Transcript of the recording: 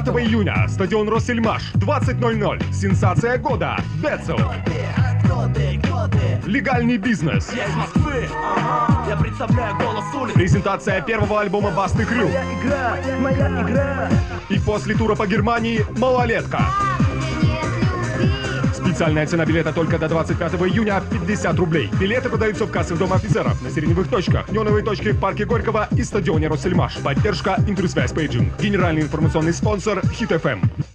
5 июня. Стадион Россельмаш. 20:00. Сенсация года. Бецел. Легальный бизнес. Я из Москвы, я представляю голос улиц. Презентация первого альбома Басты Крю. Моя игра. И после тура по Германии «Малолетка». Специальная цена билета только до 25 июня – 50 рублей. Билеты продаются в кассах Дома офицеров, на сиреневых точках, неоновые точки в парке Горького и стадионе Россельмаш. Поддержка Интерсвязь Пейджинг. Генеральный информационный спонсор Hit FM.